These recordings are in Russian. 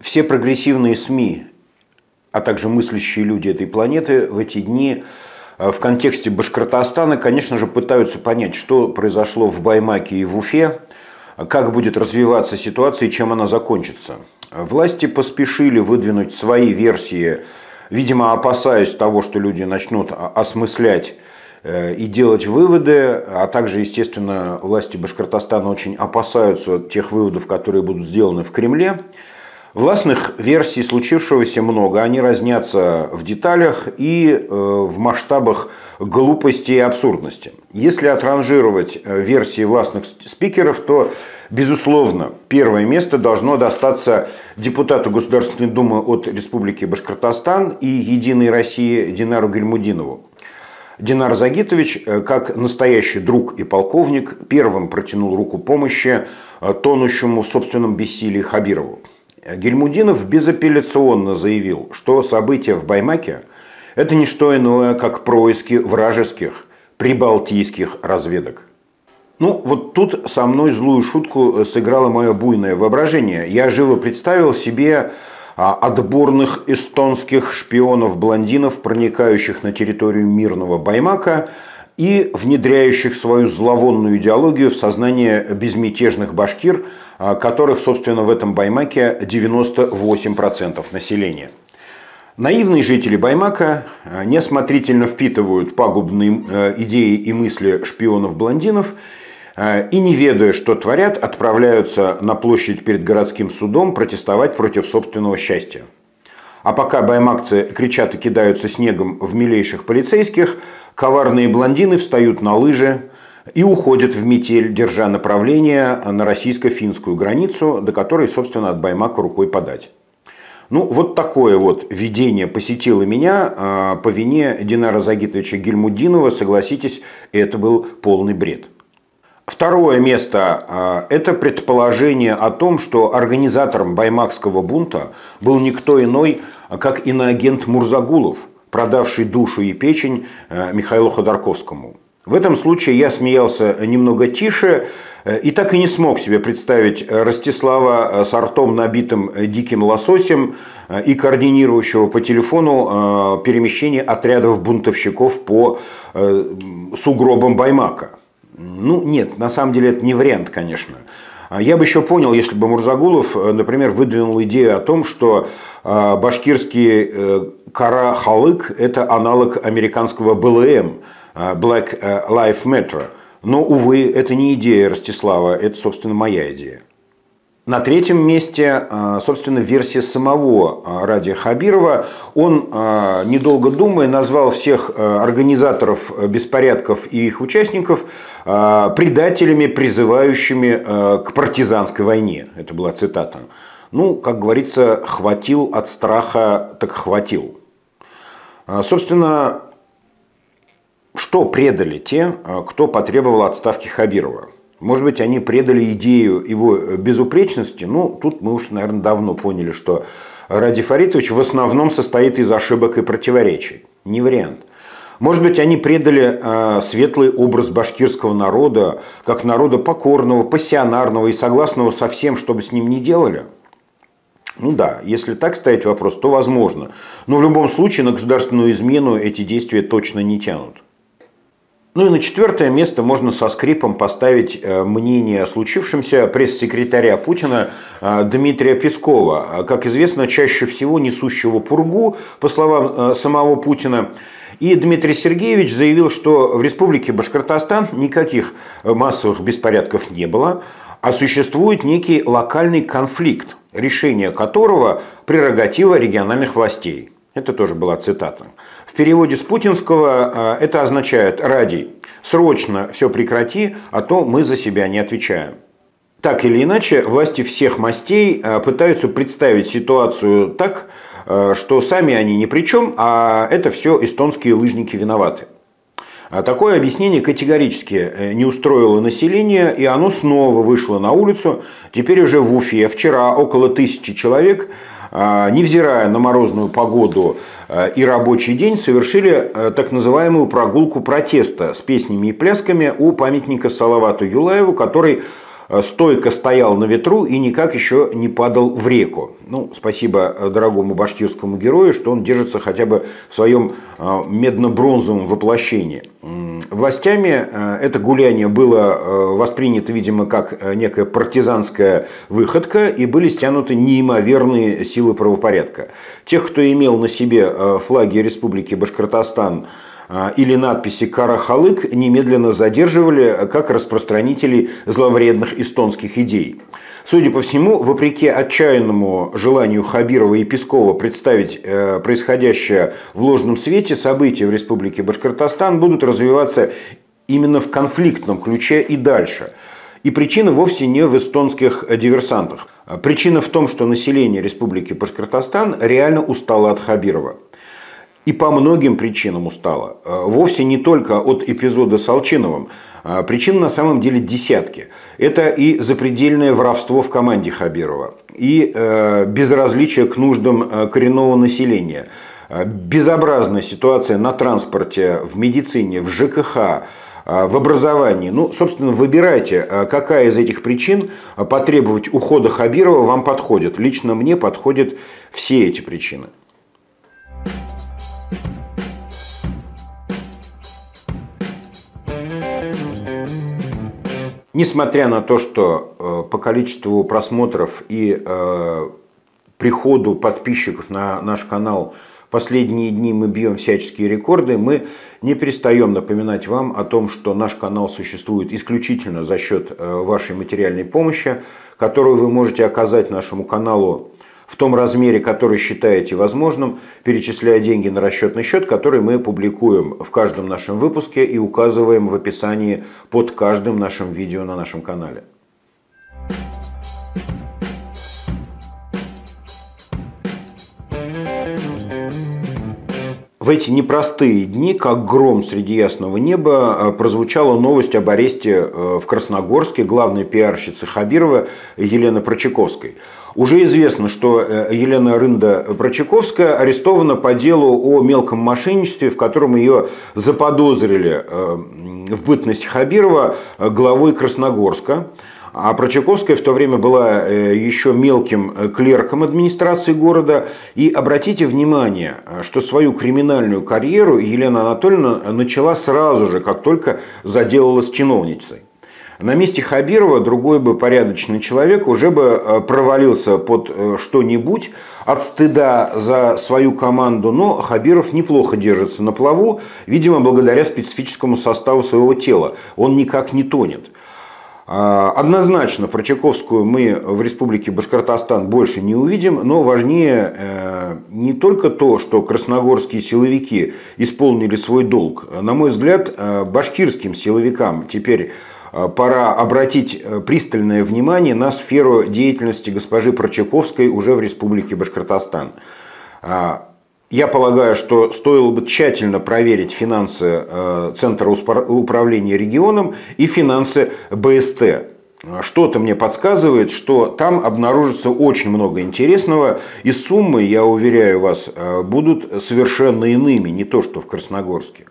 Все прогрессивные СМИ, а также мыслящие люди этой планеты в эти дни в контексте Башкортостана, конечно же, пытаются понять, что произошло в Баймаке и в Уфе, как будет развиваться ситуация и чем она закончится. Власти поспешили выдвинуть свои версии, видимо, опасаясь того, что люди начнут осмыслять и делать выводы, а также, естественно, власти Башкортостана очень опасаются тех выводов, которые будут сделаны в Кремле. Властных версий случившегося много, они разнятся в деталях и в масштабах глупости и абсурдности. Если отранжировать версии властных спикеров, то, безусловно, первое место должно достаться депутату Государственной Думы от Республики Башкортостан и «Единой России» Динару Гильмудинову. Динар Загитович, как настоящий друг и полковник, первым протянул руку помощи тонущему в собственном бессилии Хабирову. Гильмудинов безапелляционно заявил, что события в Баймаке – это не что иное, как происки вражеских прибалтийских разведок. Вот тут со мной злую шутку сыграло мое буйное воображение. Я живо представил себе отборных эстонских шпионов-блондинов, проникающих на территорию мирного Баймака и внедряющих свою зловонную идеологию в сознание безмятежных башкир, которых, собственно, в этом Баймаке 98% населения. Наивные жители Баймака неосмотрительно впитывают пагубные идеи и мысли шпионов-блондинов и, не ведая, что творят, отправляются на площадь перед городским судом протестовать против собственного счастья. А пока баймакцы кричат и кидаются снегом в милейших полицейских, коварные блондины встают на лыжи и уходят в метель, держа направление на российско-финскую границу, до которой, собственно, от Баймака рукой подать. Вот такое вот видение посетило меня по вине Динара Загитовича Гильмудинова. Согласитесь, это был полный бред. Второе место – это предположение о том, что организатором баймакского бунта был никто иной, как иноагент Мурзагулов, продавший душу и печень Михаилу Ходорковскому. В этом случае я смеялся немного тише и так и не смог себе представить Ростислава с ртом, набитым диким лососем, и координирующего по телефону перемещение отрядов бунтовщиков по сугробам Баймака. Нет, на самом деле это не вариант, конечно. Я бы еще понял, если бы Мурзагулов, например, выдвинул идею о том, что башкирский Кара-Халык – это аналог американского БЛМ, Black Lives Matter. Но, увы, это не идея Ростислава, это, собственно, моя идея. На третьем месте, собственно, версия самого Радия Хабирова. Он, недолго думая, назвал всех организаторов беспорядков и их участников предателями, призывающими к партизанской войне. Это была цитата. Как говорится, хватил от страха, так хватил. Собственно, что предали те, кто потребовал отставки Хабирова? Может быть, они предали идею его безупречности. Тут мы уж, наверное, давно поняли, что Радий Фаритович в основном состоит из ошибок и противоречий. Не вариант. Может быть, они предали светлый образ башкирского народа, как народа покорного, пассионарного и согласного со всем, что бы с ним ни делали? Да, если так ставить вопрос, то возможно. Но в любом случае на государственную измену эти действия точно не тянут. И на четвертое место можно со скрипом поставить мнение о случившемся пресс-секретаря Путина Дмитрия Пескова, как известно, чаще всего несущего пургу, по словам самого Путина. И Дмитрий Сергеевич заявил, что в Республике Башкортостан никаких массовых беспорядков не было, а существует некий локальный конфликт, решение которого прерогатива региональных властей. Это тоже была цитата. В переводе с путинского это означает: «Радий, срочно все прекрати, а то мы за себя не отвечаем». Так или иначе, власти всех мастей пытаются представить ситуацию так, что сами они ни при чем, а это все эстонские лыжники виноваты. Такое объяснение категорически не устроило население, и оно снова вышло на улицу. Теперь уже в Уфе вчера около 1000 человек, невзирая на морозную погоду и рабочий день, совершили так называемую прогулку протеста с песнями и плясками у памятника Салавату Юлаеву, который стойко стоял на ветру и никак еще не падал в реку. Ну, спасибо дорогому башкирскому герою, что он держится хотя бы в своем медно-бронзовом воплощении. Властями это гуляние было воспринято, видимо, как некая партизанская выходка, и были стянуты неимоверные силы правопорядка. Тех, кто имел на себе флаги Республики Башкортостан или надписи «Карахалык», немедленно задерживали как распространителей зловредных эстонских идей. Судя по всему, вопреки отчаянному желанию Хабирова и Пескова представить происходящее в ложном свете, события в Республике Башкортостан будут развиваться именно в конфликтном ключе и дальше. И причина вовсе не в эстонских диверсантах. Причина в том, что население Республики Башкортостан реально устало от Хабирова. И по многим причинам устало. Вовсе не только от эпизода с Алчиновым. Причин на самом деле десятки. Это и запредельное воровство в команде Хабирова, и безразличие к нуждам коренного населения, безобразная ситуация на транспорте, в медицине, в ЖКХ, в образовании. Ну, собственно, выбирайте, какая из этих причин потребовать ухода Хабирова вам подходит. Лично мне подходят все эти причины. Несмотря на то, что по количеству просмотров и приходу подписчиков на наш канал последние дни мы бьем всяческие рекорды, мы не перестаем напоминать вам о том, что наш канал существует исключительно за счет вашей материальной помощи, которую вы можете оказать нашему каналу в том размере, который считаете возможным, перечисляя деньги на расчетный счет, который мы публикуем в каждом нашем выпуске и указываем в описании под каждым нашим видео на нашем канале. В эти непростые дни, как гром среди ясного неба, прозвучала новость об аресте в Красногорске главной пиарщицы Хабирова Елены Прочаковской. Уже известно, что Елена Рында-Прочаковская арестована по делу о мелком мошенничестве, в котором ее заподозрили в бытность Хабирова главой Красногорска. А Прочаковская в то время была еще мелким клерком администрации города. И обратите внимание, что свою криминальную карьеру Елена Анатольевна начала сразу же, как только заделалась чиновницей. На месте Хабирова другой бы порядочный человек уже бы провалился под что-нибудь от стыда за свою команду, но Хабиров неплохо держится на плаву, видимо, благодаря специфическому составу своего тела. Он никак не тонет. Однозначно Прочаковскую мы в Республике Башкортостан больше не увидим, но важнее не только то, что красногорские силовики исполнили свой долг. На мой взгляд, башкирским силовикам теперь пора обратить пристальное внимание на сферу деятельности госпожи Прочаковской уже в Республике Башкортостан. Я полагаю, что стоило бы тщательно проверить финансы Центра управления регионом и финансы БСТ. Что-то мне подсказывает, что там обнаружится очень много интересного, и суммы, я уверяю вас, будут совершенно иными, не то что в Красногорске.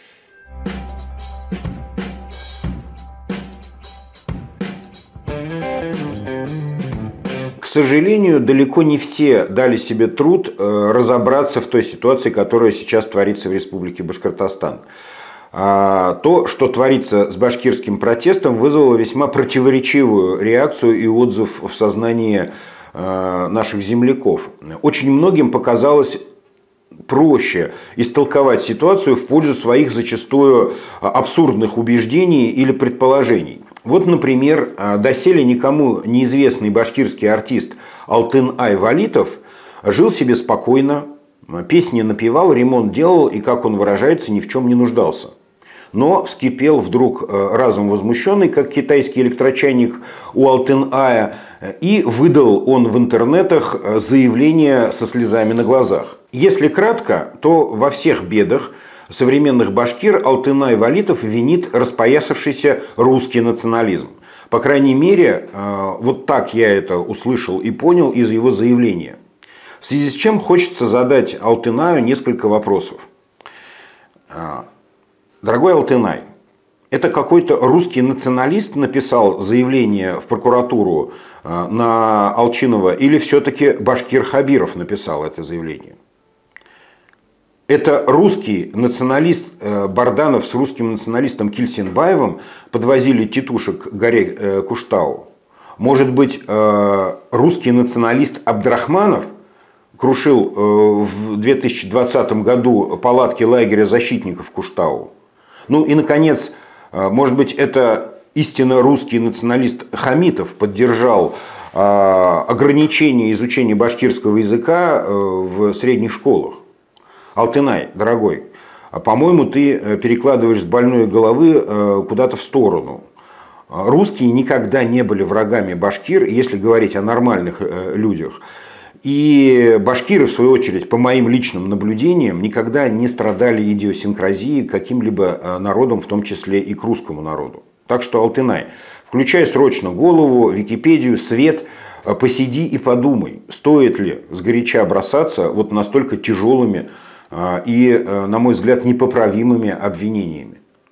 К сожалению, далеко не все дали себе труд разобраться в той ситуации, которая сейчас творится в Республике Башкортостан. То, что творится с башкирским протестом, вызвало весьма противоречивую реакцию и отзыв в сознании наших земляков. Очень многим показалось проще истолковать ситуацию в пользу своих зачастую абсурдных убеждений или предположений. Вот, например, доселе никому неизвестный башкирский артист Алтын-Ай Валитов жил себе спокойно, песни напевал, ремонт делал и, как он выражается, ни в чем не нуждался. Но вскипел вдруг разум возмущенный, как китайский электрочайник у Алтын-Ая, и выдал он в интернетах заявление со слезами на глазах. Если кратко, то во всех бедах современных башкир Алтын-Ай Валитов винит распоясавшийся русский национализм. По крайней мере, вот так я это услышал и понял из его заявления. В связи с чем хочется задать Алтын-Аю несколько вопросов. Дорогой Алтын-Ай, Это какой-то русский националист написал заявление в прокуратуру на Алчинова, или все-таки башкир Хабиров написал это заявление? Это русский националист Барданов с русским националистом Кильсенбаевым подвозили титушек к горе Куштау. Может быть, русский националист Абдрахманов крушил в 2020 году палатки лагеря защитников Куштау? Ну и, наконец, может быть, это истинно русский националист Хамитов поддержал ограничение изучения башкирского языка в средних школах? Алтынай, дорогой, по-моему, ты перекладываешь с больной головы куда-то в сторону. Русские никогда не были врагами башкир, если говорить о нормальных людях. И башкиры, в свою очередь, по моим личным наблюдениям, никогда не страдали идиосинкразией к каким-либо народам, в том числе и к русскому народу. Так что, Алтынай, включай срочно голову, Википедию, свет, посиди и подумай, стоит ли сгоряча бросаться вот настолько тяжелыми и, на мой взгляд, непоправимыми обвинениями.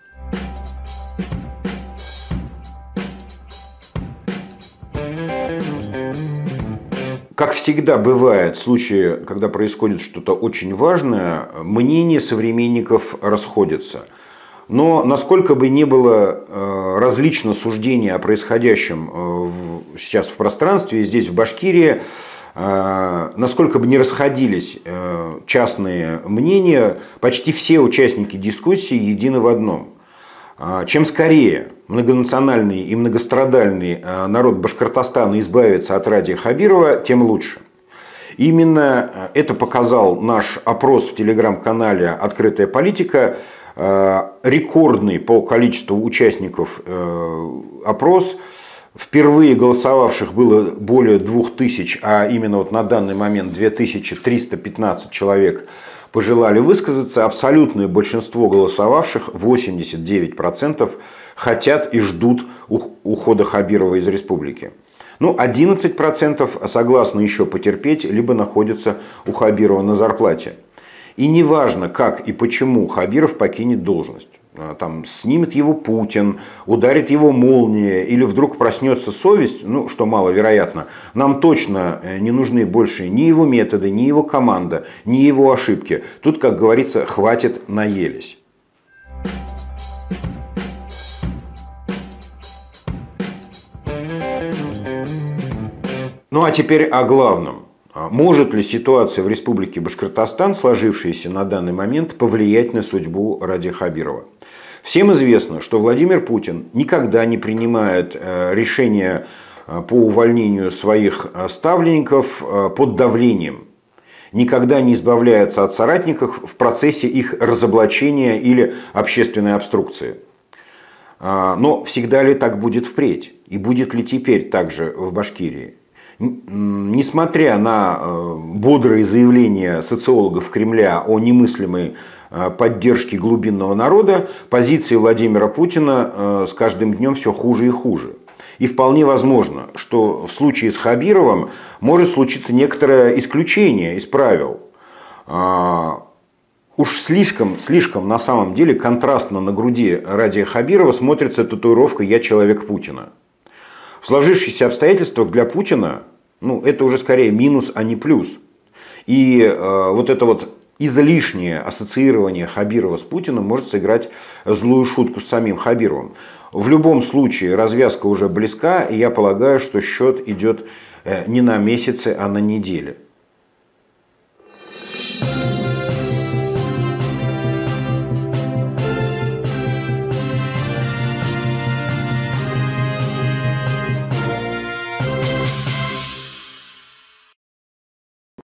Как всегда бывает в случае, когда происходит что-то очень важное, мнения современников расходятся. Но насколько бы ни было различно суждение о происходящем сейчас в пространстве, здесь в Башкирии, насколько бы ни расходились частные мнения, почти все участники дискуссии едины в одном. Чем скорее многонациональный и многострадальный народ Башкортостана избавится от Радия Хабирова, тем лучше. Именно это показал наш опрос в телеграм-канале «Открытая политика». Рекордный по количеству участников опрос. Впервые голосовавших было более 2000, а именно вот на данный момент 2315 человек пожелали высказаться. Абсолютное большинство голосовавших, 89%, хотят и ждут ухода Хабирова из республики. Ну, 11% согласны еще потерпеть, либо находятся у Хабирова на зарплате. И неважно, как и почему Хабиров покинет должность. Там снимет его Путин, ударит его молния, или вдруг проснется совесть, ну, что маловероятно, нам точно не нужны больше ни его методы, ни его команда, ни его ошибки. Тут, как говорится, хватит, наелись. Ну а теперь о главном. Может ли ситуация в Республике Башкортостан, сложившаяся на данный момент, повлиять на судьбу Радия Хабирова? Всем известно, что Владимир Путин никогда не принимает решения по увольнению своих ставленников под давлением. Никогда не избавляется от соратников в процессе их разоблачения или общественной обструкции. Но всегда ли так будет впредь? И будет ли теперь так же в Башкирии? Несмотря на бодрые заявления социологов Кремля о немыслимой поддержке глубинного народа, позиции Владимира Путина с каждым днем все хуже и хуже. И вполне возможно, что в случае с Хабировым может случиться некоторое исключение из правил. Уж слишком на самом деле контрастно на груди Радия Хабирова смотрится татуировка «Я человек Путина». В сложившихся обстоятельствах для Путина, ну, это уже скорее минус, а не плюс. И вот это вот излишнее ассоциирование Хабирова с Путиным может сыграть злую шутку с самим Хабировым. В любом случае развязка уже близка, и я полагаю, что счет идет не на месяцы, а на недели.